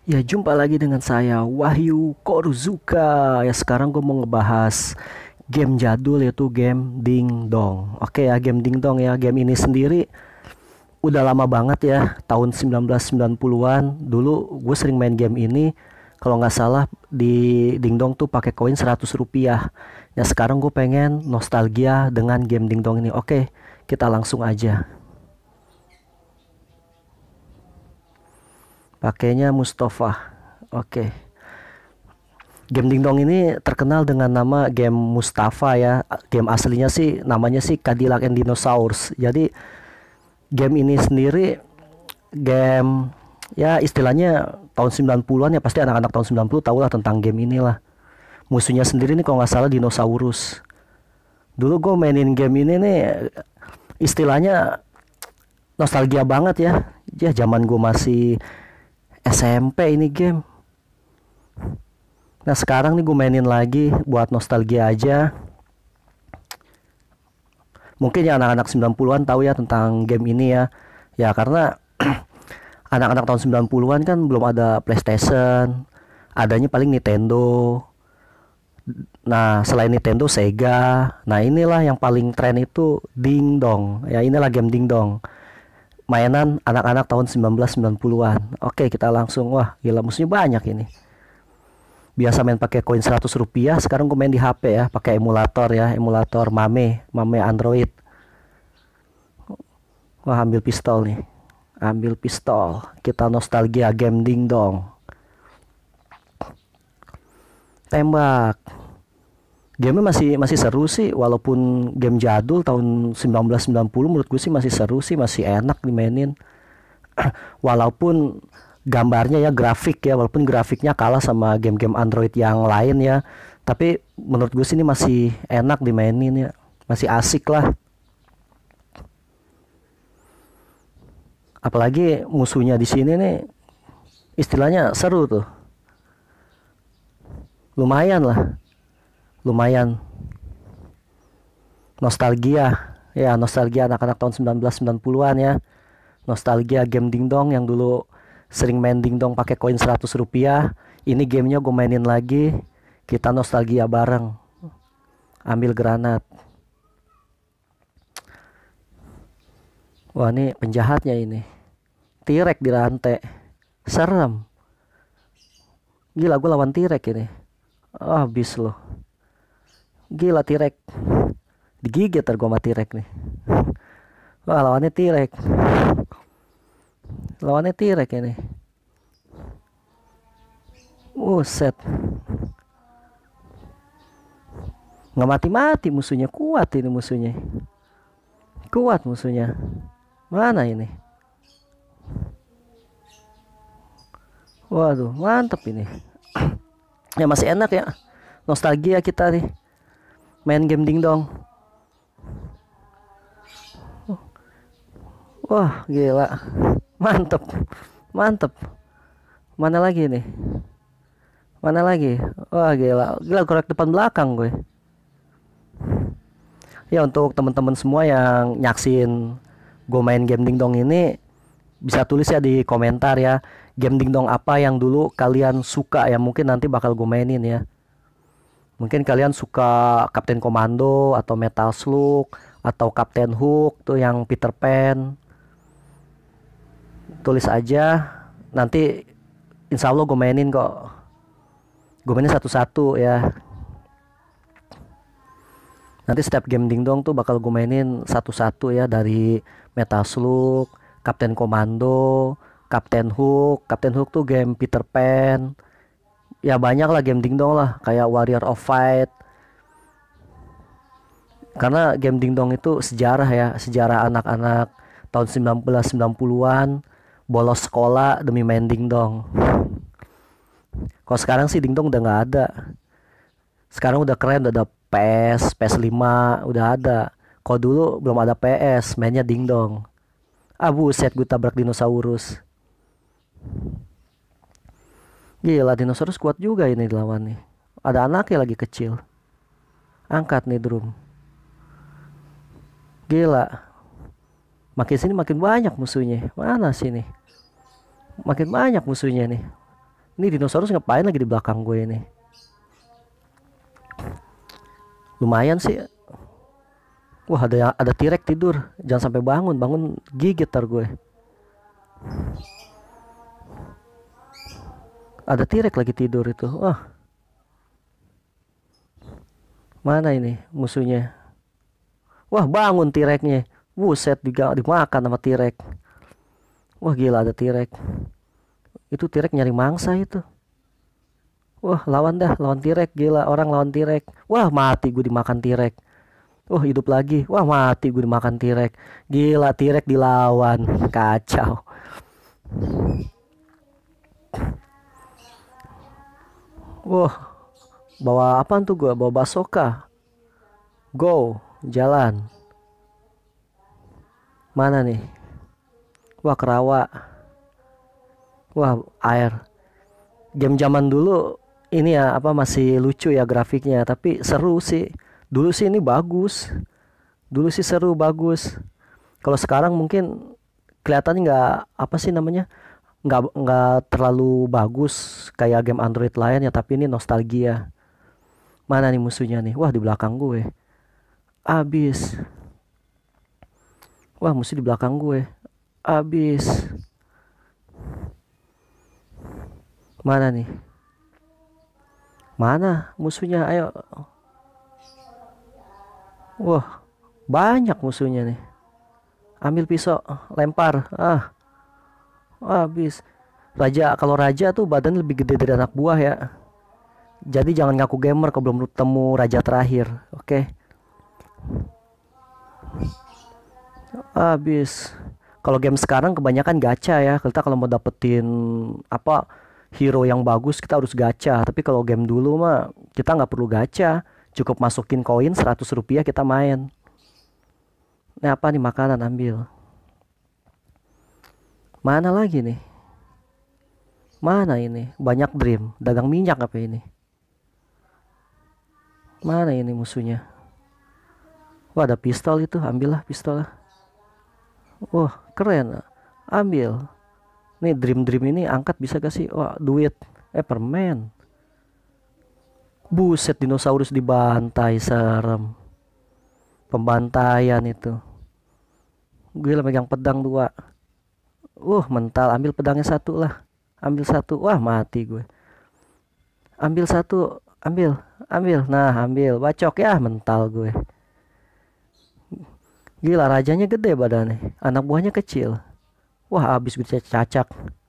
Ya, jumpa lagi dengan saya Wahyu Koruzuka. Ya, sekarang gue mau ngebahas game jadul yaitu game Ding Dong. Oke ya, game Ding Dong ya. Game ini sendiri udah lama banget ya, tahun 1990-an. Dulu gue sering main game ini. Kalau nggak salah di Ding Dong tuh pakai koin 100 rupiah. Ya, sekarang gue pengen nostalgia dengan game Ding Dong ini. Oke, kita langsung aja. Pakainya Mustafa. Oke. Game Dingdong ini terkenal dengan nama game Mustafa ya. Game aslinya sih namanya sih Cadillac and Dinosaurs. Jadi game ini sendiri game ya istilahnya tahun 90-an ya, pasti anak-anak tahun 90 tahu lah tentang game inilah. Musuhnya sendiri nih kalau nggak salah dinosaurus. Dulu gue mainin game ini nih istilahnya nostalgia banget ya. Ya zaman gue masih SMP ini game. Nah sekarang nih gue mainin lagi buat nostalgia aja. Mungkin ya anak-anak 90-an tahu ya tentang game ini ya. Ya karena anak-anak tahun 90-an kan belum ada PlayStation. Adanya paling Nintendo. Nah selain Nintendo, Sega. Nah inilah yang paling tren itu Ding Dong. Ya inilah game Ding Dong. Mainan anak-anak tahun 1990-an. Oke kita langsung. Wah gila musuhnya banyak ini. Biasa main pakai koin 100 rupiah, sekarang gue main di HP ya, pakai emulator ya, emulator Mame Android. Wah, ambil pistol nih. Ambil pistol. Kita nostalgia game Ding Dong. Tembak. Game masih masih seru sih, walaupun game jadul tahun 1990, menurut gue sih masih seru sih, masih enak dimainin. Walaupun gambarnya ya, grafik ya, walaupun grafiknya kalah sama game-game Android yang lain ya, tapi menurut gue sih ini masih enak dimainin ya, masih asik lah. Apalagi musuhnya di sini nih istilahnya seru tuh, lumayan lah, lumayan nostalgia ya, nostalgia anak-anak tahun 1990-an ya, nostalgia game dingdong yang dulu sering main dingdong pakai koin 100 rupiah. Ini gamenya gue mainin lagi, kita nostalgia bareng. Ambil granat. Wah ini penjahatnya ini, tirek di rantai, serem. Gila gue lawan tirek ini. Oh, habis loh. Gila tirek, digigit ntar gue sama tirek nih. Wah lawannya tirek, lawannya tirek ini. Set, nggak mati-mati musuhnya, kuat ini musuhnya, kuat musuhnya. Mana ini? Waduh mantep ini. Ya masih enak ya, nostalgia kita nih main game dingdong. Wah gila, mantep, mantep. Mana lagi nih? Mana lagi? Wah gila, gila korek depan belakang gue. Ya untuk teman-teman semua yang nyaksin gue main game dingdong ini, bisa tulis ya di komentar ya, game dingdong apa yang dulu kalian suka ya, mungkin nanti bakal gue mainin ya. Mungkin kalian suka Captain Commando atau Metal Slug atau Captain Hook tuh yang Peter Pan. Tulis aja, nanti insya Allah gue mainin kok. Gue mainin satu-satu ya. Nanti setiap game dingdong tuh bakal gue mainin satu-satu ya, dari Metal Slug, Captain Commando, Captain Hook. Captain Hook tuh game Peter Pan. Ya banyak lah game dingdong lah, kayak Warrior of Fight. Karena game dingdong itu sejarah ya, sejarah anak-anak tahun 1990-an bolos sekolah demi main dingdong. Kalau sekarang sih dingdong udah nggak ada. Sekarang udah keren, udah ada PS, PS5 udah ada. Kalau dulu belum ada PS, mainnya dingdong. Ah buset, gue tabrak dinosaurus. Gila, dinosaurus kuat juga ini lawan nih. Ada anaknya lagi kecil. Angkat nih drum. Gila. Makin sini makin banyak musuhnya. Mana sini? Makin banyak musuhnya nih. Ini dinosaurus ngapain lagi di belakang gue ini? Lumayan sih. Wah, ada T-Rex tidur. Jangan sampai bangun, bangun gigit tar gue. Ada T-Rex lagi tidur itu. Wah. Mana ini musuhnya? Wah, bangun T-Rex-nya. Buset, dimakan sama T-Rex. Wah, gila ada T-Rex. Itu T-Rex nyari mangsa itu. Wah, lawan T-Rex. Gila, orang lawan T-Rex. Wah, mati gue dimakan T-Rex. Wah, hidup lagi. Wah, mati gue dimakan T-Rex. Gila, T-Rex dilawan. Kacau. Wah, bawa apaan tuh gue? Bawa basoka. Go, jalan. Mana nih? Wah, kerawa. Wah, air. Game zaman dulu ini ya apa masih lucu ya grafiknya, tapi seru sih. Dulu sih ini bagus. Dulu sih seru bagus. Kalau sekarang mungkin kelihatannya nggak apa sih namanya? Nggak terlalu bagus kayak game Android lain ya, tapi ini nostalgia. Mana nih musuhnya nih? Wah, di belakang gue. Abis. Wah, musuh di belakang gue. Abis. Mana nih? Mana musuhnya? Ayo. Wah, banyak musuhnya nih. Ambil pisau, lempar. Habis. Kalau raja tuh badan lebih gede dari anak buah ya. Jadi jangan ngaku gamer kalau belum ketemu raja terakhir. Oke. Habis. Kalau game sekarang kebanyakan gacha ya. Kita kalau mau dapetin apa hero yang bagus kita harus gacha. Tapi kalau game dulu mah kita nggak perlu gacha. Cukup masukin koin 100 rupiah kita main. Ini apa nih makanan ambil. Mana lagi nih? Mana ini? Banyak dream. Dagang minyak apa ini? Mana ini musuhnya? Wah, ada pistol itu. Ambillah pistolnya. Wah, keren. Ambil. Nih dream ini angkat bisa gak sih? Wah, duit. Permen. Buset, dinosaurus dibantai, serem. Pembantaian itu. Gue megang pedang 2. Mental. Ambil pedangnya 1 lah. Ambil 1. Wah, mati gue. Ambil 1. Ambil. Nah, ambil. Bacok ya, mental gue. Gila, rajanya gede badannya. Anak buahnya kecil. Wah, habis gue cacak.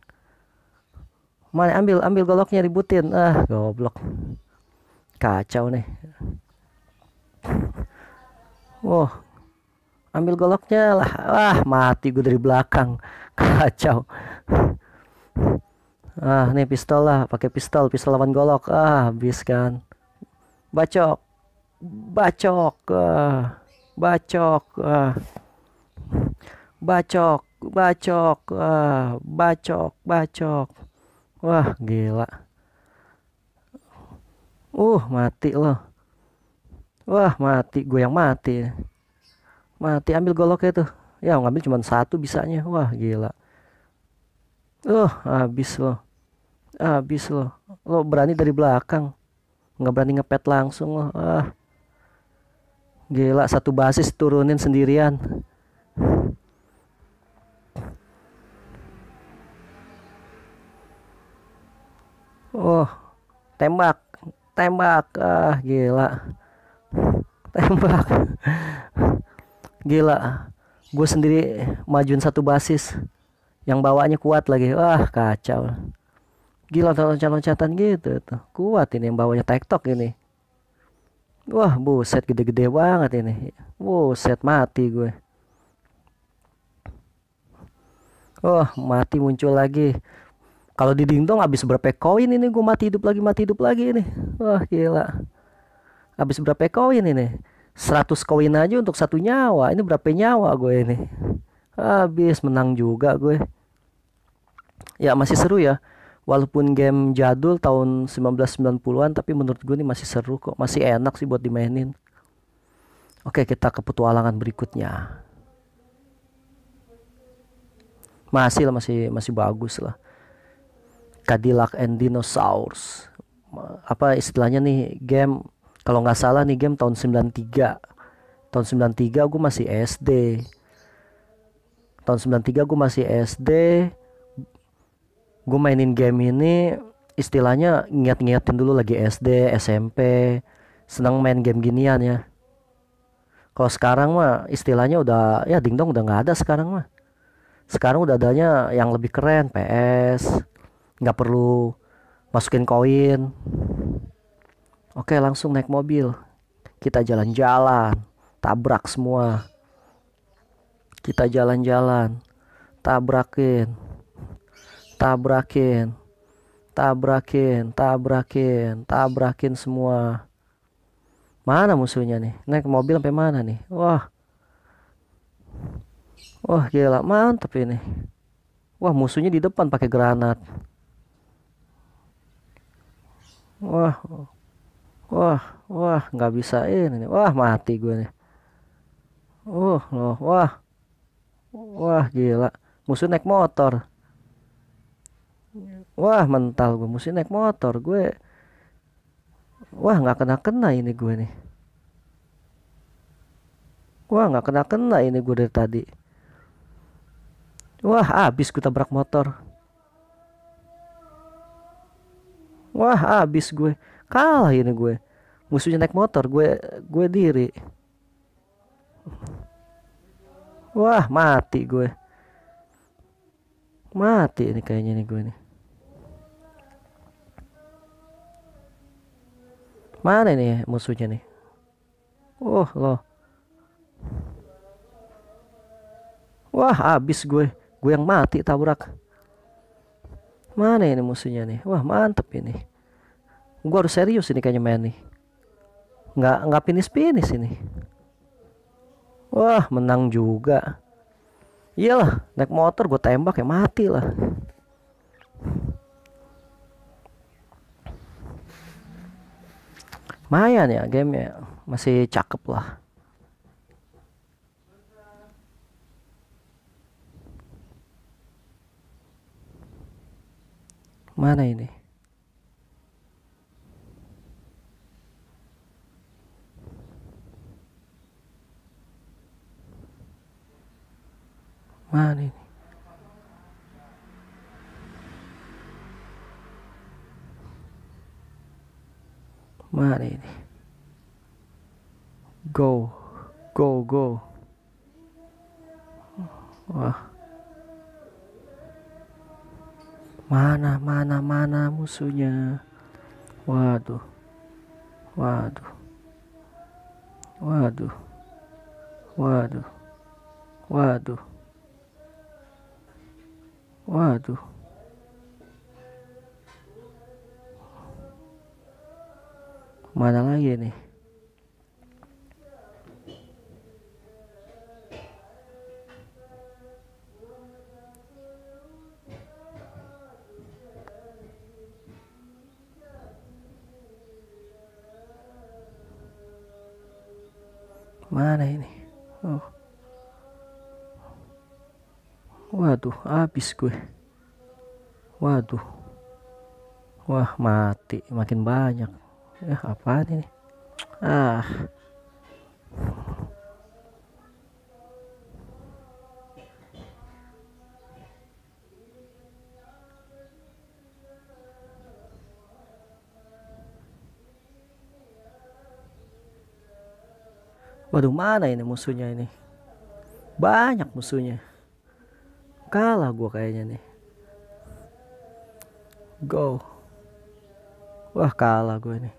Mana, ambil goloknya, ributin. Goblok. Kacau nih. Wah, ambil goloknya lah. Wah, mati gue dari belakang. Kacau. Nih pistol lah, pakai pistol lawan golok. Habis kan. Bacok. Bacok. Bacok. Wah, gila. Mati loh. Wah, mati. Gue yang mati. Mati, ambil goloknya tuh. Ya, ngambil cuma 1 bisanya. Wah, gila. Habis loh. Habis loh. Lo berani dari belakang. Nggak berani ngepet langsung loh. Gila, 1 basis turunin sendirian. Tembak. Gila. Tembak. Gila. Gue sendiri majuin 1 basis. Yang bawaannya kuat lagi. Wah, kacau. Gila, loncat-loncatan gitu tuh. Kuat ini yang bawanya TikTok ini. Wah, buset, gede-gede banget ini. Buset, mati gue. Mati muncul lagi. Kalau di dingdong habis berapa koin ini gue mati hidup lagi ini. Wah, gila. Habis berapa koin ini? 100 koin aja untuk 1 nyawa. Ini berapa nyawa gue ini? Habis, menang juga gue. Ya, masih seru ya. Walaupun game jadul tahun 1990-an, tapi menurut gue ini masih seru kok. Masih enak sih buat dimainin. Oke, kita ke petualangan berikutnya. Masih bagus lah. Cadillac and Dinosaurs. Apa istilahnya nih, game kalau nggak salah nih game tahun 93. Tahun 93 gue masih SD. Tahun 93 gue masih SD. Gue mainin game ini istilahnya nginget-ngingetin dulu lagi SD, SMP. Senang main game ginian ya. Kalau sekarang mah istilahnya udah ya dingdong udah nggak ada sekarang mah. Sekarang udah adanya yang lebih keren, PS. Nggak perlu masukin koin. Oke, langsung naik mobil. Kita jalan-jalan, tabrak semua. Kita jalan-jalan, tabrakin, tabrakin, tabrakin, tabrakin, tabrakin semua. Mana musuhnya nih? Naik mobil sampai mana nih? Wah, wah gila, mantep ini. Wah, musuhnya di depan pakai granat. Wah, wah, wah, nggak bisa ini nih. Wah, mati gue nih. Loh, wah, wah gila. Musuh naik motor. Wah, mental gue. Musuh naik motor. Gue, wah nggak kena-kena ini gue nih. Wah, nggak kena-kena ini gue dari tadi. Wah, abis gue tabrak motor. Wah, abis gue. Kalah ini gue. Musuhnya naik motor, gue diri. Wah, mati gue. Mati ini kayaknya nih gue nih. Mana nih musuhnya nih? Oh, loh. Wah, abis gue. Gue yang mati tabrak. Mana ini musuhnya nih? Wah, mantep ini. Gue harus serius ini kayaknya main nih. Nggak finish ini. Wah, menang juga. Iyalah, naik motor gue tembak ya mati lah. Lumayan ya game ya, masih cakep lah. Mana ini? Mana ini? Mana ini? Go, go, go. Wah. Mana musuhnya? Waduh. Waduh. Waduh. Waduh. Waduh. Waduh. Mana lagi nih? Mana ini? Oh. Waduh, habis gue. Waduh. Wah, mati. Makin banyak. Apaan ini? Ah. Waduh, mana ini musuhnya ini? Banyak musuhnya. Kalah gue kayaknya nih. Go. Wah, kalah gue nih.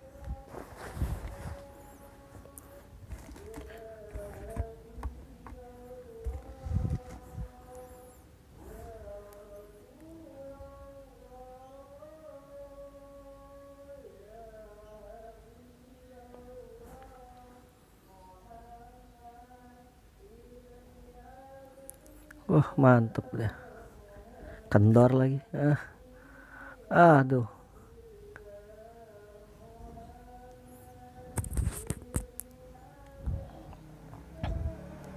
Wah, mantep deh. Kendor lagi. Aduh.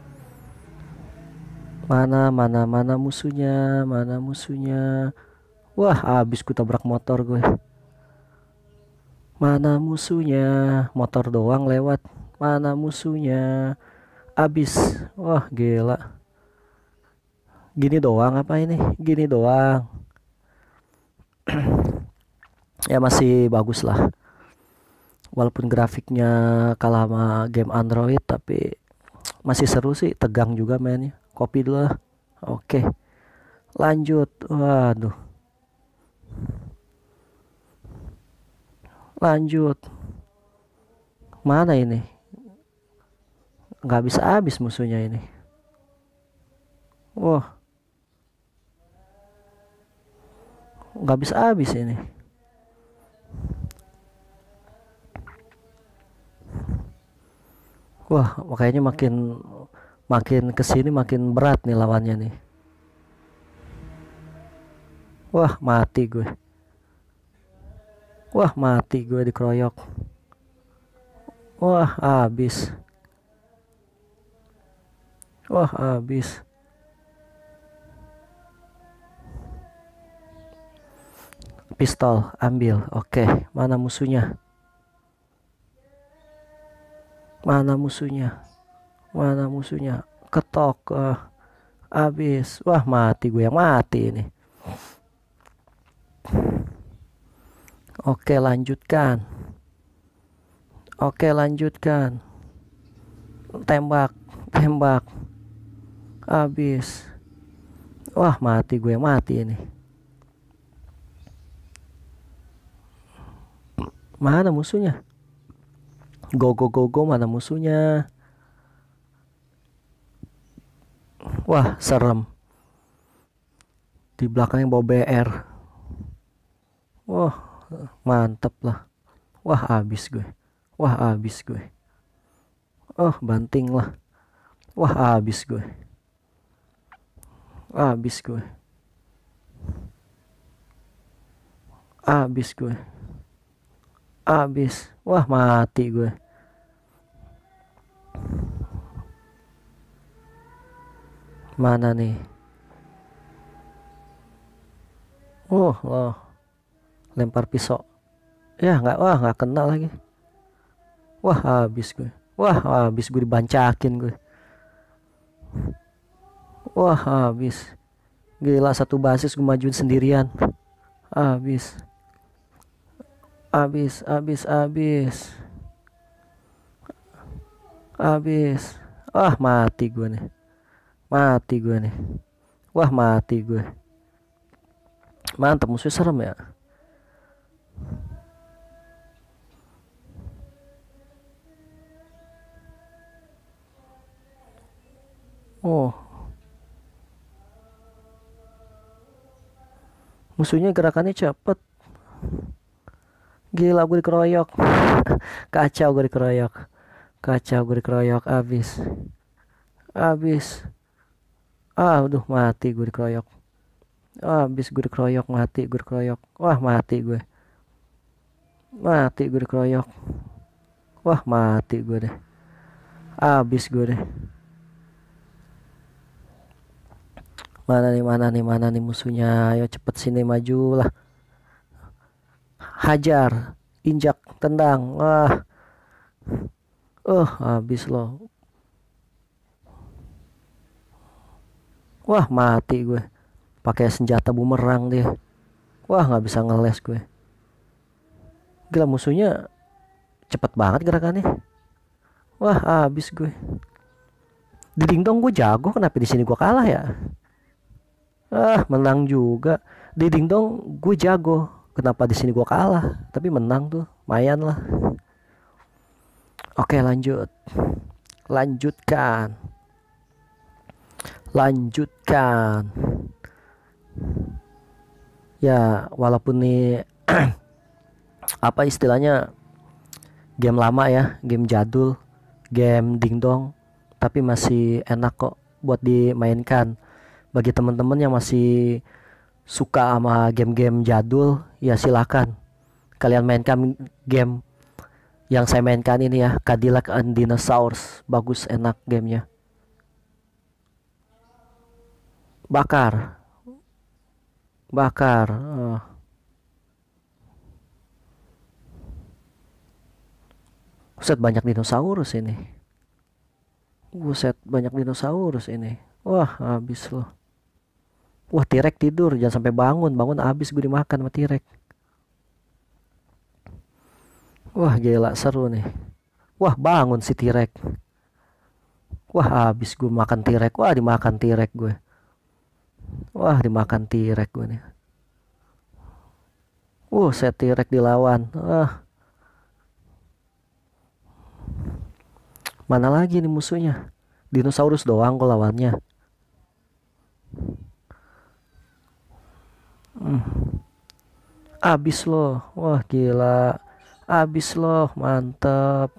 Mana musuhnya? Mana musuhnya? Wah, habis ku tabrak motor gue. Mana musuhnya? Motor doang lewat. Mana musuhnya? Abis. Wah, gila. Gini doang apa ini? Gini doang. Ya masih bagus lah. Walaupun grafiknya kalah sama game Android, tapi masih seru sih. Tegang juga mainnya. Kopi dulu lah. Oke, lanjut. Waduh, lanjut. Mana ini? Nggak bisa habis musuhnya ini. Wah, nggak bisa habis ini. Wah, makanya makin makin kesini makin berat nih lawannya nih. Wah, mati gue. Wah, mati gue dikeroyok. Wah, habis. Wah, habis. Pistol, ambil. Oke, mana musuhnya? Mana musuhnya? Mana musuhnya? Ketok. Habis. Wah, mati gue yang mati ini. Oke, lanjutkan. Oke, lanjutkan. Tembak, tembak. Habis. Wah, mati gue yang mati ini. Mana musuhnya? Go go go go, mana musuhnya? Wah, serem. Di belakangnya bawa BR. Wah, mantep lah. Wah, habis gue. Wah, habis gue. Oh, banting lah. Wah, habis gue. Habis gue. Habis gue. Habis. Wah, mati gue. Mana nih? Oh, lempar pisau. Ya, nggak kena lagi. Wah, habis gue. Wah, habis gue dibancakin gue. Wah, habis. Gila, satu basis gue majuin sendirian. Habis. Habis, habis, habis. Habis. Ah, mati gue nih. Mati gue nih. Wah, mati gue. Mantap, musuh serem ya. Oh, musuhnya gerakannya cepet. Gila, gue dikeroyok. Kacau, gue dikeroyok. Kacau, gue dikeroyok. Abis. Abis. Aduh, mati gue dikeroyok. Abis gue dikeroyok. Mati gue dikeroyok. Wah, mati gue. Mati gue dikeroyok. Wah, mati gue deh. Abis gue deh. Mana nih musuhnya? Ayo cepet sini, maju lah. Hajar, injak, tendang. Wah. Habis loh. Wah, mati gue. Pakai senjata bumerang dia. Wah, nggak bisa ngeles gue. Gila, musuhnya cepet banget gerakannya. Wah, habis gue. Di dingdong gue jago, kenapa di sini gue kalah ya? Menang juga. Di dingdong gue jago, kenapa di sini gue kalah? Tapi menang tuh, lumayan lah. Oke, lanjut. Lanjutkan. Lanjutkan. Ya, walaupun nih apa istilahnya, game lama ya, game jadul, game dingdong, tapi masih enak kok buat dimainkan. Bagi teman-teman yang masih suka sama game-game jadul, ya silakan kalian mainkan game yang saya mainkan ini ya, Cadillac and Dinosaurs. Bagus, enak gamenya. Bakar. bakar. Buset, banyak dinosaurus ini. Buset, banyak dinosaurus ini. Wah, habis loh. Wah, T-Rex tidur, jangan sampai bangun. Bangun habis gue dimakan sama T-Rex. Wah, gila seru nih. Wah, bangun si T-Rex. Wah, habis gue makan T-Rex. Wah, dimakan T-Rex gue. Wah, dimakan T-Rex gue nih. Set T-Rex dilawan. Mana lagi nih musuhnya? Dinosaurus doang kok lawannya. Abis loh. Wah, gila. Abis loh, mantap.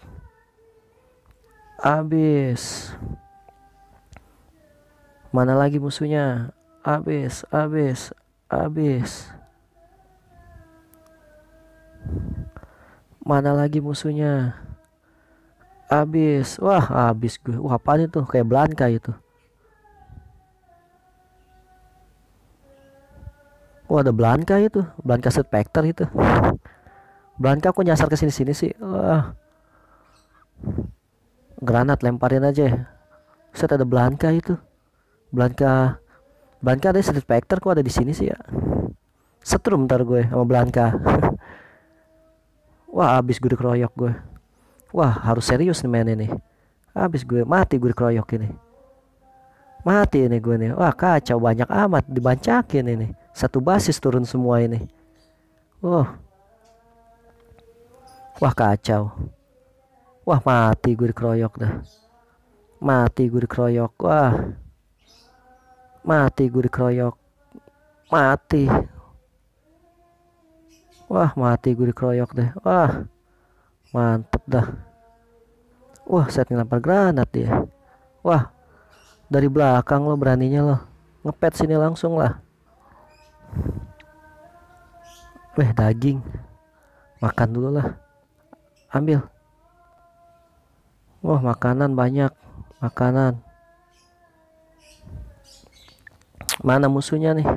Abis. Mana lagi musuhnya? Abis. Mana lagi musuhnya? Abis. Wah, abis gue. Wah, apaan itu? Kayak Blanka itu. Wah, ada Blanka itu. Blanka Spectre itu. Blanka kok nyasar ke sini-sini sih? Wah. Granat lemparin aja. Set, ada Blanka itu. Blanka ada Street Fighter kok ada di sini sih ya. Setrum ntar gue sama Blanka. Wah, abis gue dikeroyok gue. Wah, harus serius nih main ini. Abis gue mati, gue dikeroyok ini. Mati ini gue nih. Wah, kacau, banyak amat dibancakin ini. Satu basis turun semua ini. Wah, kacau. Wah, mati gue dikeroyok dah. Mati gue dikeroyok. Wah, mati gue dikeroyok. Mati. Wah, mati gue dikeroyok deh. Wah, mantep dah. Wah, set ngelempar granat dia. Wah, dari belakang lo beraninya lo. Ngepet sini langsung lah. Daging. Makan dulu lah. Ambil. Wah, makanan banyak. Makanan. Mana musuhnya nih?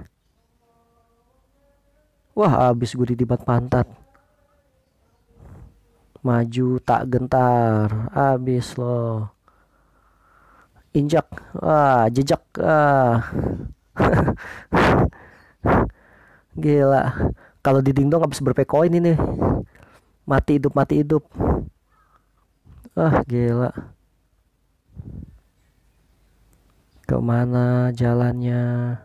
Wah, abis gue didibat pantat. Maju tak gentar. Abis loh. Injak. Jejak. Gila. Kalau di dingdong habis berapa koin ini. Mati hidup. Gila. Kemana jalannya?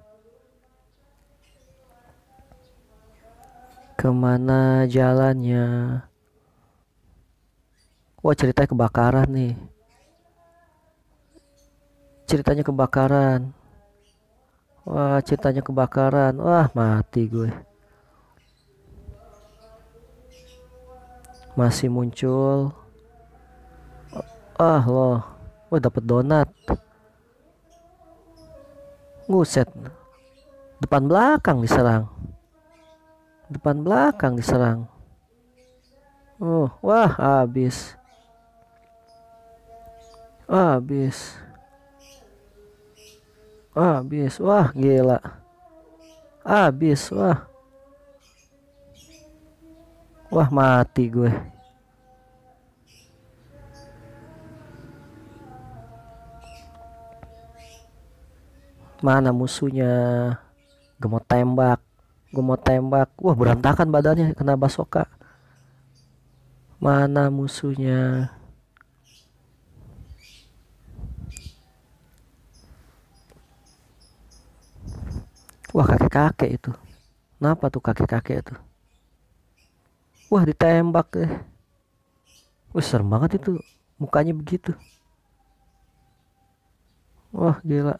Kemana jalannya? Wah, ceritanya kebakaran nih. Ceritanya kebakaran. Wah, mati gue. Masih muncul. Loh. Wah, dapet donat. Nguset. Depan belakang diserang. Wah, habis. Wah, gila. Habis. Wah, mati gue. Mana musuhnya? Gue mau tembak. Wah, berantakan badannya kena basoka. Mana musuhnya? Wah, kakek-kakek itu. Kenapa tuh kakek-kakek itu? Wah, ditembak deh. Wah, serem banget itu. Mukanya begitu. Wah, gila.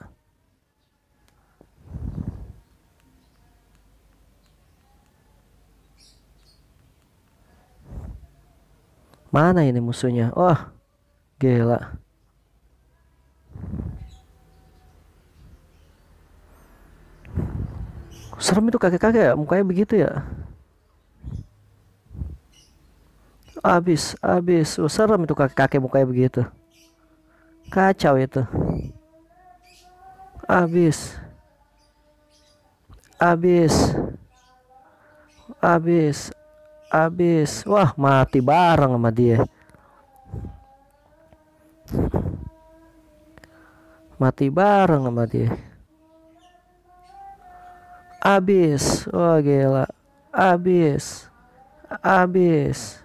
Mana ini musuhnya? Wah, gila. Serem itu kakek-kakek ya, mukanya begitu ya. Abis. Serem itu kakek-kakek mukanya begitu. Kacau itu. Abis. Abis, abis. Wah, mati bareng sama dia. Mati bareng sama dia. Abis. Wah, gila. Abis. Abis.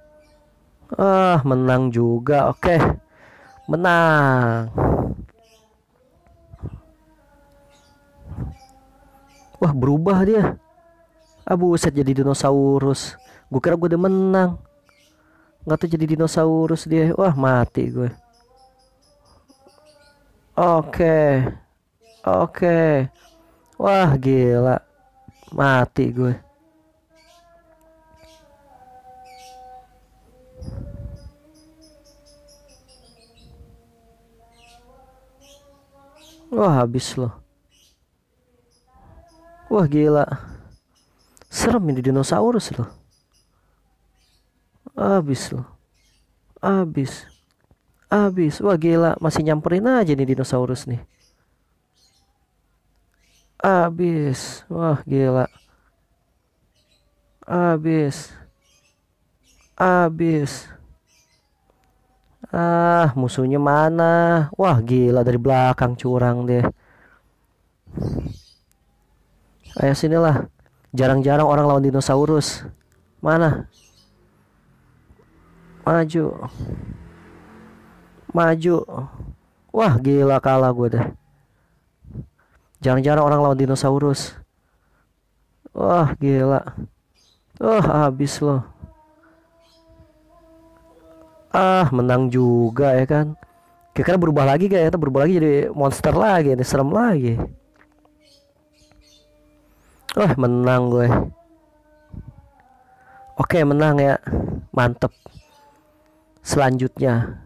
Menang juga. Oke. Menang. Wah, berubah dia. Buset, jadi dinosaurus. Gue kira gue udah menang. Nggak tuh jadi dinosaurus dia. Wah, mati gue. Oke. Oke. Wah, gila. Mati gue. Wah, habis loh. Wah, gila. Serem ini dinosaurus loh. Habis loh. Habis. Habis. Wah, gila. Masih nyamperin aja nih dinosaurus nih. Habis. Wah, gila. Habis. Habis. Musuhnya mana? Wah, gila, dari belakang curang deh. Ayo sinilah. Jarang-jarang orang lawan dinosaurus. Mana? Maju. Maju. Wah, gila, kalah gue deh. Jarang-jarang orang lawan dinosaurus. Wah, gila. Habis loh. Menang juga ya kan. Kira-kira berubah lagi gak ya? Berubah lagi jadi monster lagi. Ini serem lagi. Menang gue. Oke, menang ya. Mantep. Selanjutnya.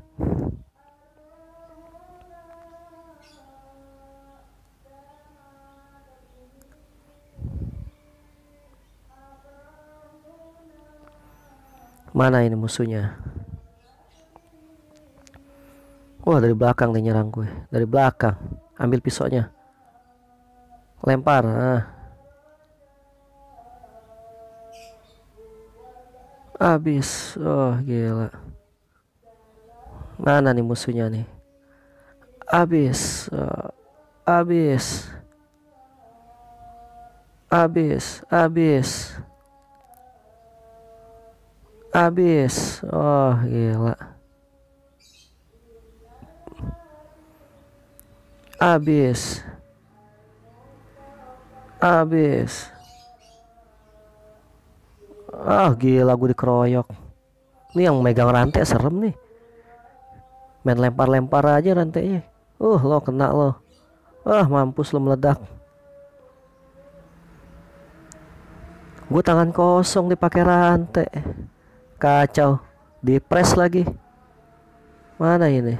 Mana ini musuhnya? Wah, dari belakang nih nyerang gue. Dari belakang. Ambil pisaunya. Lempar. Habis. Oh, gila. Mana nih musuhnya nih? Habis. Habis. Habis. Habis. Habis. Oh, gila. Habis. Habis. Gila, gue dikeroyok. Ini yang megang rantai serem nih. Main lempar-lempar aja rantainya. Lo kena lo. Mampus lo meledak. Gue tangan kosong dipakai rantai. Kacau. Dipres lagi. Mana ini?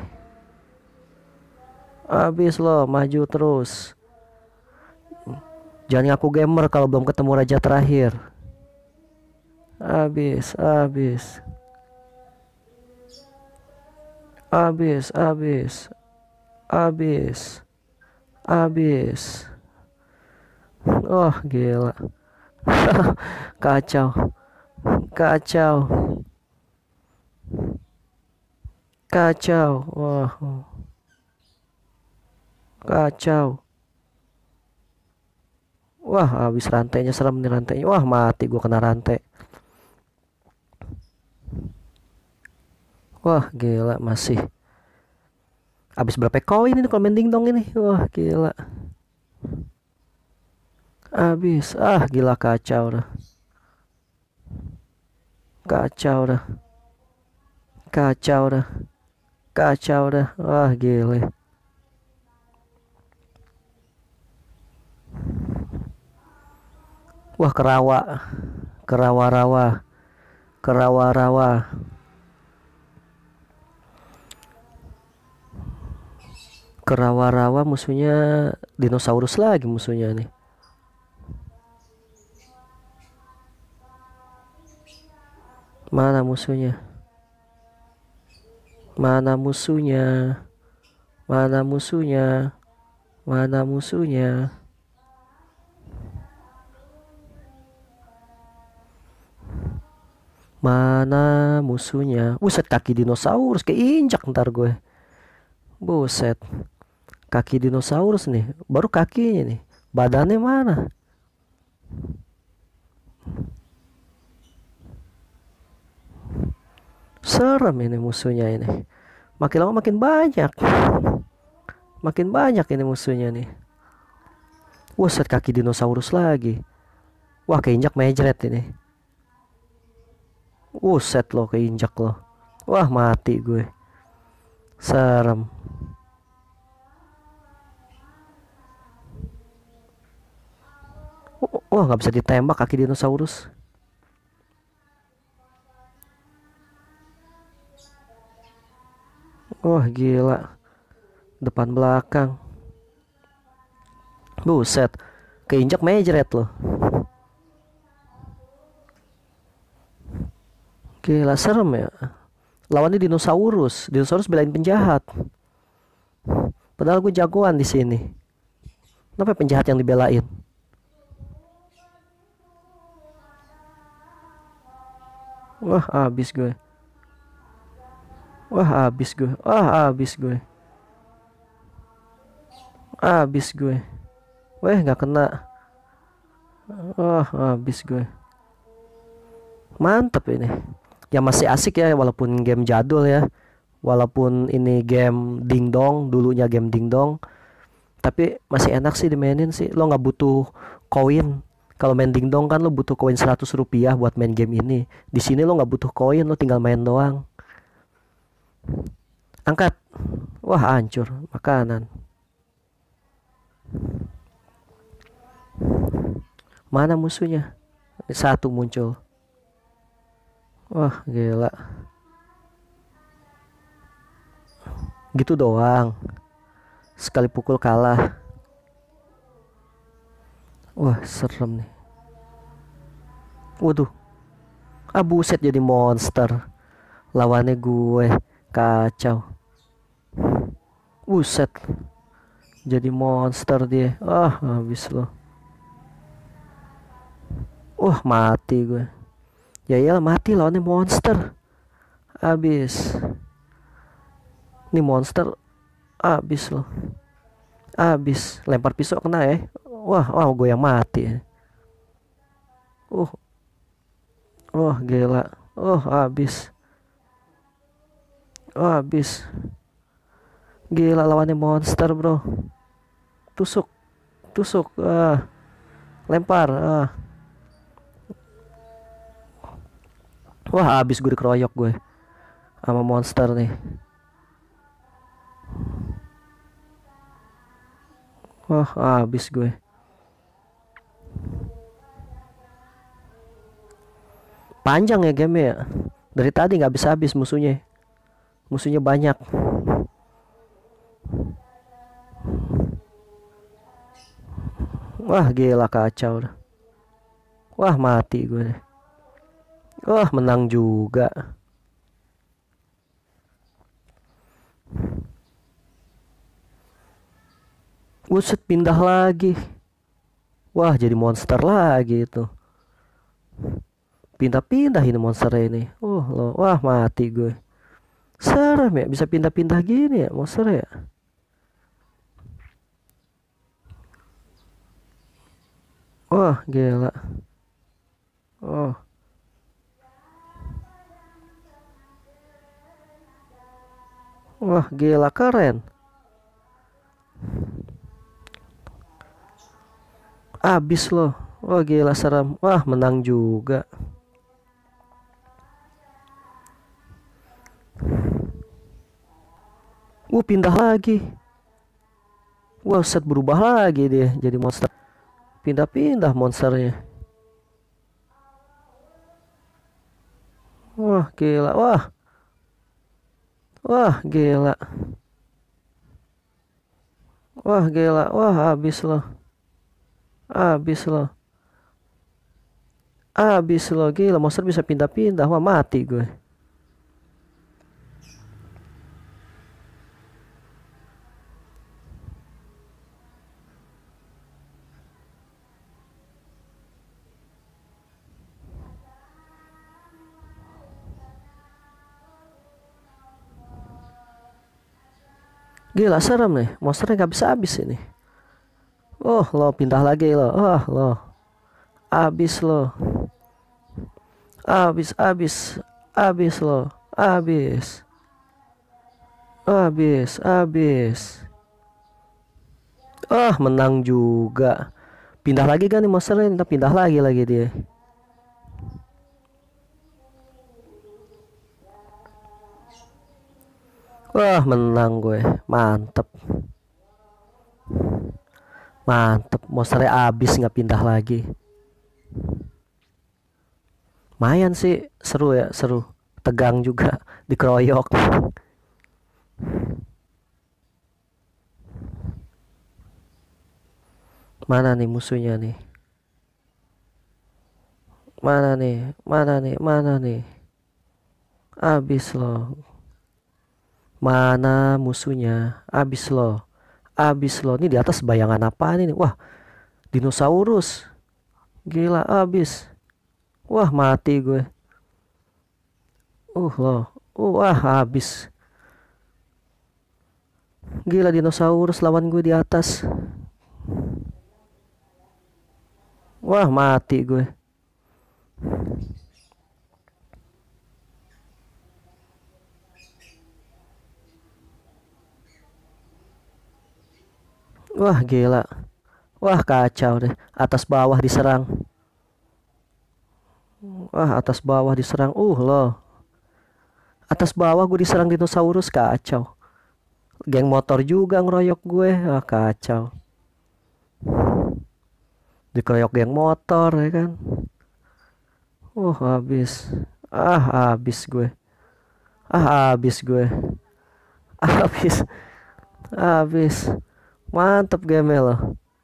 Habis lo, maju terus. Jangan ngaku gamer kalau belum ketemu raja terakhir. Habis, habis. Habis, habis. Habis. Habis. Oh, gila. Kacau. Kacau. Kacau. Wah. Kacau. Wah, habis rantainya, serem nih rantainya. Wah, mati gue kena rantai. Wah, gila, masih. Habis berapa koin ini kalau main dingdong ini? Wah, gila. Habis. Gila, kacau dah. Kacau dah. Kacau dah. Kacau dah. Wah, gila. Wah, kerawa. Kerawa-rawa. Kerawa-rawa. Kerawa-rawa musuhnya dinosaurus lagi musuhnya nih. Mana musuhnya? Mana musuhnya? Mana musuhnya? Mana musuhnya? Mana musuhnya? Buset, kaki dinosaurus keinjak ntar gue. Buset, kaki dinosaurus nih. Baru kakinya nih. Badannya mana? Serem ini musuhnya ini. Makin lama makin banyak. Makin banyak ini musuhnya nih. Buset, kaki dinosaurus lagi. Wah, keinjak mejret ini. Buset lo, keinjak lo. Wah, mati gue. Serem. Wah, nggak bisa ditembak kaki dinosaurus. Wah, gila. Depan belakang. Buset. Keinjak mejret loh. Gila, serem ya. Lawannya dinosaurus. Dinosaurus belain penjahat. Padahal gue jagoan di sini. Kenapa penjahat yang dibelain? Wah, habis gue. Wah, habis gue. Wah, habis gue. Habis gue. Weh, nggak kena. Wah, habis gue. Mantep ini. Ya masih asik ya, walaupun game jadul ya. Walaupun ini game dingdong, dulunya game dingdong. Tapi masih enak sih dimainin sih. Lo nggak butuh koin. Kalau main dingdong kan lo butuh koin 100 rupiah buat main game ini. Di sini lo nggak butuh koin, lo tinggal main doang. Angkat. Wah, hancur. Makanan. Mana musuhnya? Satu muncul. Wah, gila. Gitu doang. Sekali pukul kalah. Wah, serem nih. Waduh. Ah, buset, jadi monster. Lawannya gue. Kacau. Buset. Jadi monster dia. Ah, habis loh. Wah, mati gue. Ya iyalah, mati lawannya monster. Habis. Ini monster. Habis loh. Habis. Lempar pisau kena ya. Wah, gue yang mati. Uh. Wah, gila. Habis. Habis. Gila, lawannya monster, bro. Tusuk. Tusuk. Lempar. Wah, habis gue dikeroyok gue. Sama monster nih. Wah, habis gue. Panjang ya game ya. Dari tadi nggak habis-habis musuhnya. Musuhnya banyak. Wah, gila, kacau. Wah, mati gue. Wah, menang juga. Buset, pindah lagi. Wah, jadi monster lagi itu. Pindah-pindah ini monster ini. Wah, mati gue. Serem ya, bisa pindah-pindah gini ya monster ya. Wah, gila. Oh. Wah, gila, keren. Abis loh. Wah, gila, serem. Wah, menang juga. Pindah lagi. Wah, set berubah lagi dia jadi monster. Pindah-pindah monsternya. Wah, gila. Wah. Wah, gila. Wah, gila. Wah, habis loh. Habis loh. Habis loh, gila. Monster bisa pindah-pindah. Wah, mati gue. Gila serem nih. Monsternya nggak bisa habis ini. Oh lo pindah lagi lo. Oh lo. Abis lo. Abis lo. Abis. Abis. Ah menang juga. Pindah lagi kan nih monsternya. Kita pindah lagi dia. Wah menang gue. Mantep. Mantep. Monsternya abis nggak pindah lagi. Lumayan sih. Seru ya. Seru. Tegang juga. Dikeroyok. Mana nih musuhnya nih? Mana nih? Abis loh. Mana musuhnya? Abis loh. Ini di atas bayangan apa nih? Wah, dinosaurus. Gila abis. Wah, mati gue. Loh. Wah, habis. Gila dinosaurus lawan gue di atas. Wah, mati gue. Wah, gila. Wah, kacau deh. Atas bawah diserang. Wah, atas bawah diserang. Loh. Atas bawah gue diserang dinosaurus, kacau. Geng motor juga ngeroyok gue. Wah, kacau. Dikeroyok geng motor ya kan. Habis. Habis gue. Habis gue. Habis. Habis. Mantap game lo.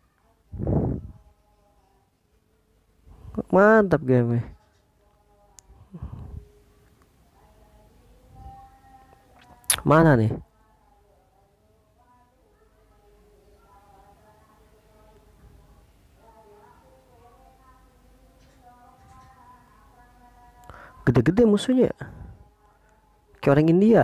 Mantap game. Mana nih? Gede-gede musuhnya. Kayak orang India.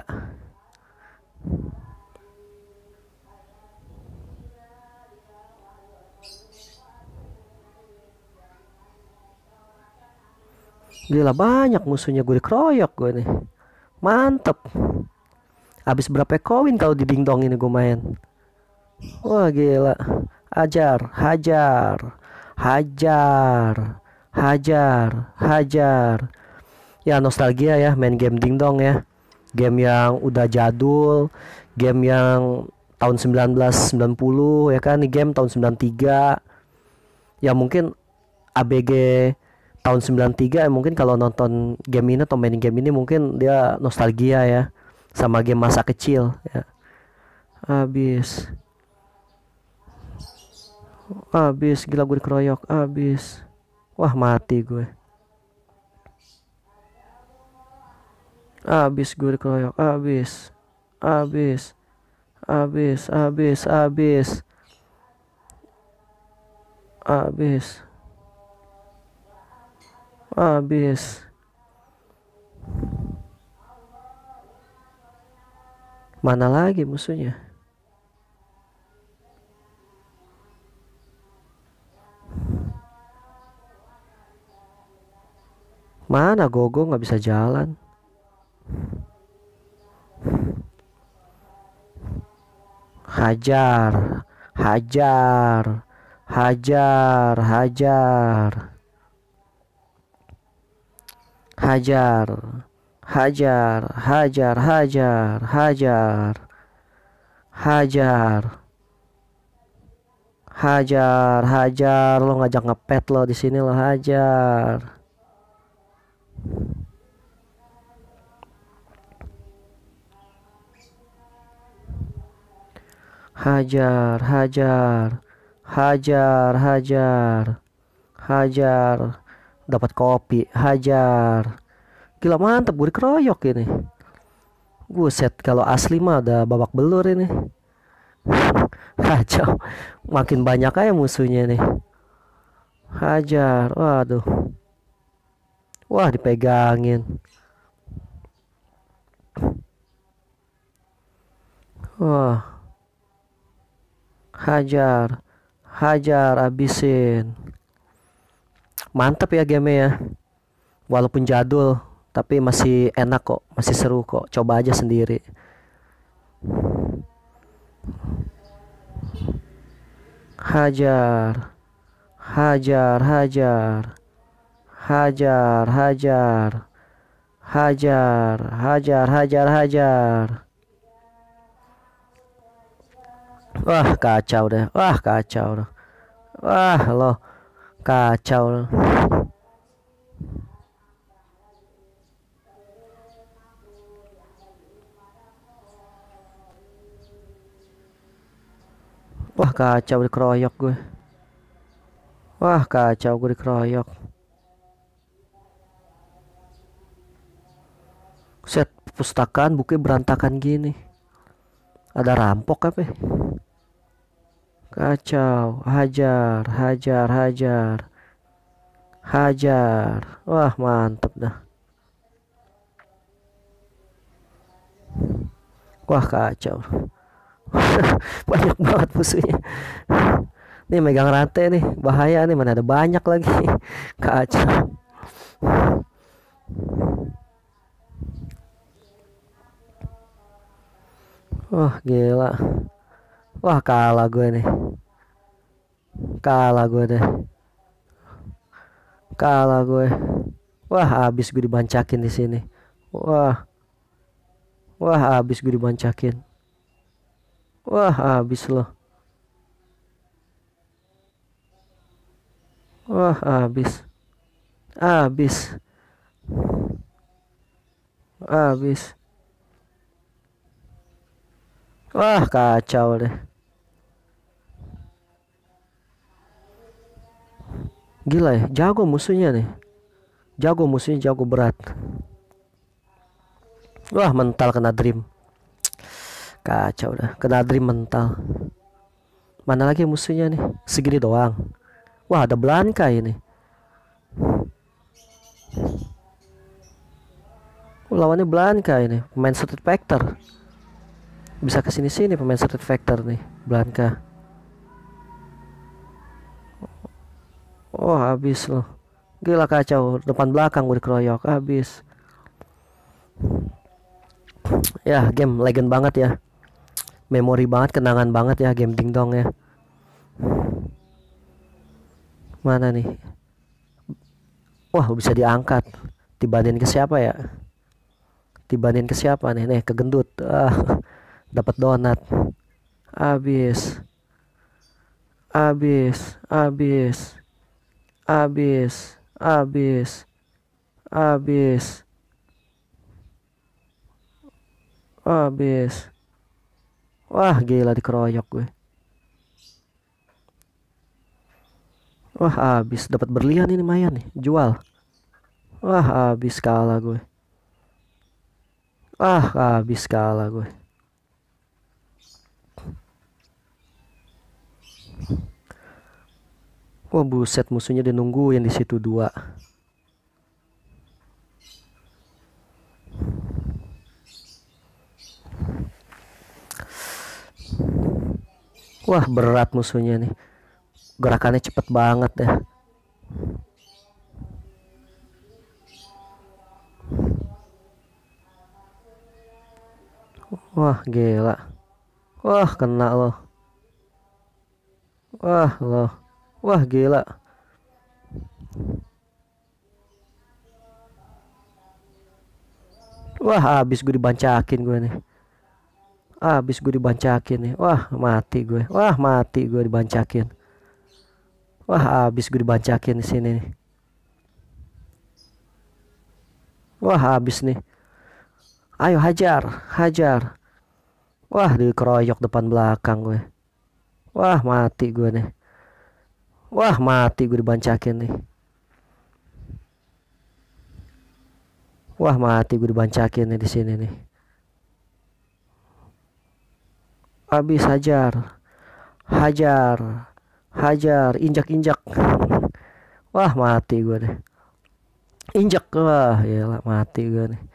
Gila banyak musuhnya, gue dikeroyok gue nih. Mantep. Habis berapa koin kalau di dingdong ini gue main. Wah gila. Hajar. Hajar. Ya nostalgia ya main game dingdong ya. Game yang udah jadul, game yang tahun 1990 ya kan, ini game tahun 93. Ya mungkin ABG tahun 93 ya, mungkin kalau nonton game ini atau main game ini mungkin dia nostalgia ya sama game masa kecil ya. Habis. Gila gue dikeroyok. Habis. Wah, mati gue. Habis gue dikeroyok. Habis. Habis. Habis. Mana lagi musuhnya? Mana Gogo nggak bisa jalan? Hajar. Hajar. Lo ngajak ngepet lo di sini lo hajar. Hajar. Dapat kopi. Hajar. Gila mantep gue dikeroyok ini. Buset kalau asli mah udah babak belur ini. Kacau. Makin banyak aja musuhnya nih. Hajar. Waduh. Wah dipegangin. Wah. Hajar, hajar, abisin. Mantap ya game ya. Walaupun jadul, tapi masih enak kok, masih seru kok. Coba aja sendiri. Hajar, hajar, hajar, hajar, hajar, hajar, hajar, hajar, hajar. Wah, kacau deh. Wah, kacau deh. Wah, loh, kacau loh. Wah, kacau dikeroyok gue. Wah, kacau gue dikeroyok. Set pustakaan bukunya berantakan gini. Ada rampok apa ya? Kacau. Hajar, hajar, hajar, hajar. Wah, mantep dah. Wah, kacau. Banyak banget musuhnya. Nih megang rantai nih, bahaya nih, mana ada banyak lagi. Kacau. Wah, gila. Wah, kalah gue nih. Kalah gue deh. Kalah gue. Wah, habis gue dibancakin di sini. Wah. Wah, habis gue dibancakin. Wah, habis loh. Wah, habis. Habis. Habis. Wah, kacau deh. Gila ya, jago musuhnya nih. Jago musuhnya, jago berat. Wah, mental kena dream. Kacau dah, kena dream mental. Mana lagi musuhnya nih? Segini doang. Wah, ada Blanka ini. Lawannya Blanka ini, pemain Street Fighter. Bisa kesini sini pemain Street Fighter nih, Blanka. Oh, habis loh. Gila, kacau, depan belakang gue dikeroyok, habis. Ya, game legend banget ya. Memori banget, kenangan banget ya game Dingdong ya. Mana nih? Wah, bisa diangkat. Dibanding ke siapa ya? Dibanding ke siapa nih? Nih, ke gendut. Dapat donat. Habis. Habis, habis. Habis, habis. Habis. Habis. Wah, gila dikeroyok gue. Wah, habis dapat berlian ini lumayan nih, jual. Wah, habis kalah gue. Wah, habis kalah gue. Wah, buset, musuhnya dia nungguin di situ dua. Wah, berat musuhnya nih. Gerakannya cepet banget deh. Wah, gila. Wah, kena loh. Wah, loh. Wah, gila. Wah, habis gue dibancakin gue nih. Habis gue dibancakin nih. Wah, mati gue. Wah, mati gue dibancakin. Wah, habis gue dibancakin di sini nih. Wah, habis nih. Ayo hajar, hajar. Wah, dikeroyok depan belakang gue. Wah, mati gue nih. Wah, mati gue dibancakin nih. Wah, mati gue dibancakin nih di sini nih. Habis hajar. Hajar. Hajar, injak-injak. Wah, mati gue deh. Injak. Wah, ya mati gue nih.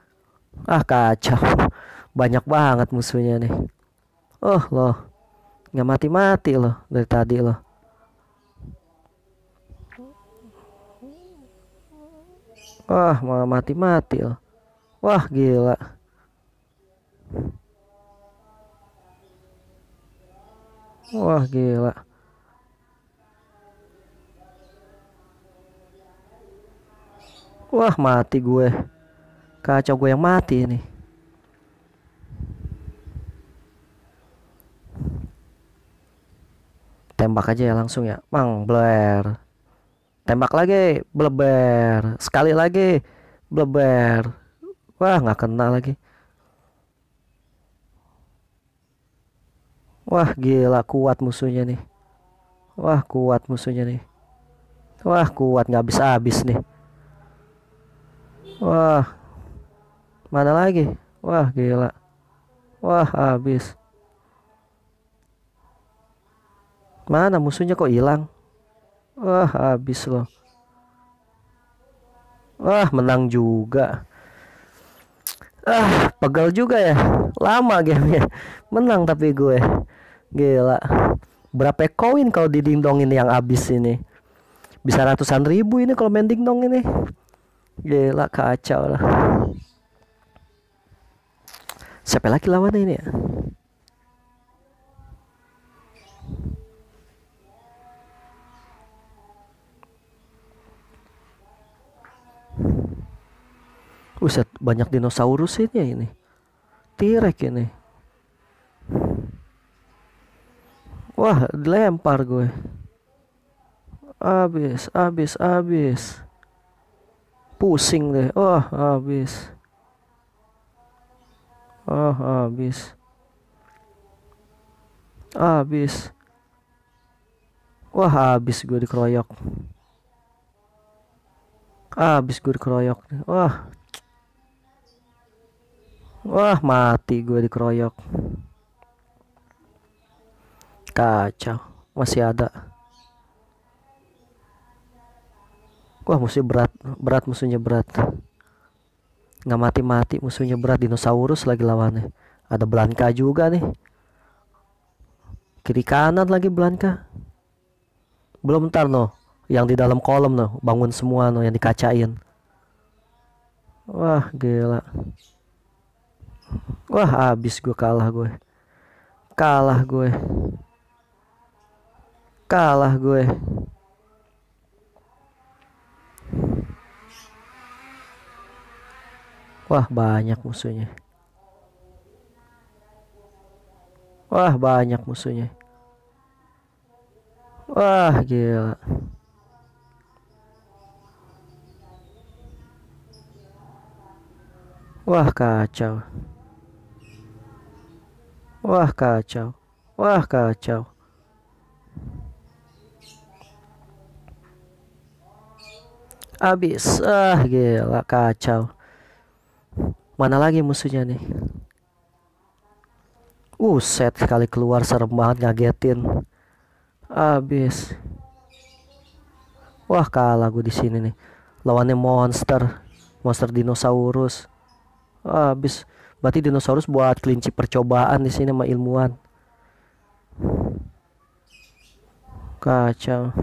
Ah, kacau. Banyak banget musuhnya nih. Oh, loh. Nggak mati-mati loh dari tadi loh. Wah, malah mati-mati loh. Wah, gila. Wah, gila. Wah, mati gue. Kacau, gue yang mati ini. Tembak aja ya langsung ya. Mang, Blair. Tembak lagi, bleber. Sekali lagi, bleber. Wah, nggak kena lagi. Wah, gila, kuat musuhnya nih. Wah, kuat musuhnya nih. Wah, kuat, nggak habis-habis nih. Wah, mana lagi? Wah, gila. Wah, habis. Mana musuhnya kok hilang? Wah, habis loh. Wah, menang juga. Pegal juga ya. Lama gamenya. Menang tapi gue. Gila. Berapa koin kalau di dingdong ini yang habis ini? Bisa ratusan ribu ini kalau main dingdong ini. Gila, kacau lah. Siapa lagi lawannya ini ya? Buset, banyak dinosaurus ini. T-Rex ini. Wah, dilempar gue. Abis. Pusing deh. Wah, abis. Abis. Wah, abis gue dikeroyok. Wah, mati gue dikeroyok. Kacau. Masih ada. Wah, musuhnya berat musuhnya berat. Nggak mati-mati musuhnya berat. Dinosaurus lagi lawannya. Ada Blanka juga nih. Kiri kanan lagi Blanka. Belum, ntar no. Yang di dalam kolom no. Bangun semua no yang dikacain. Wah, gila. Wah, habis gue. Kalah gue. Wah, banyak musuhnya. Wah, gila. Wah, kacau. Abis. Gila, kacau. Mana lagi musuhnya nih? Set sekali keluar serem banget, ngagetin. Abis. Wah, kalah gue di sini nih. Lawannya monster dinosaurus. Abis. Berarti dinosaurus buat kelinci percobaan di sini sama ilmuwan. Kacau.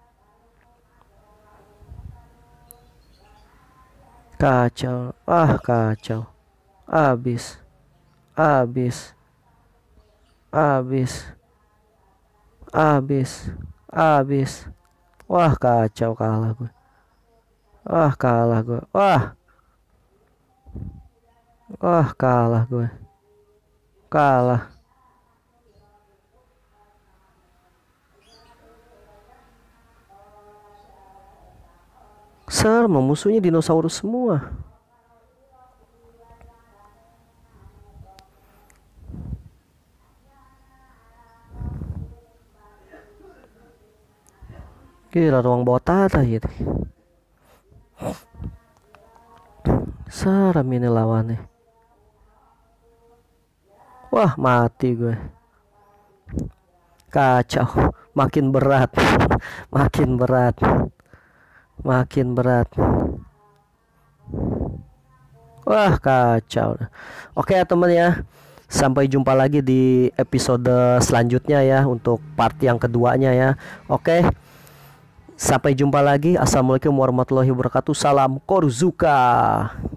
Kacau. Abis. Wah, kacau, kalah gue. Wah, kalah gue. Serem, musuhnya dinosaurus semua. Gila, ruang bawah tanah gitu. Serem ini lawannya. Wah, mati gue. Kacau. Makin berat. Wah, kacau. Oke ya temen ya. Sampai jumpa lagi di episode selanjutnya ya, untuk part yang keduanya ya. Oke, sampai jumpa lagi. Assalamualaikum warahmatullahi wabarakatuh. Salam Korzuka.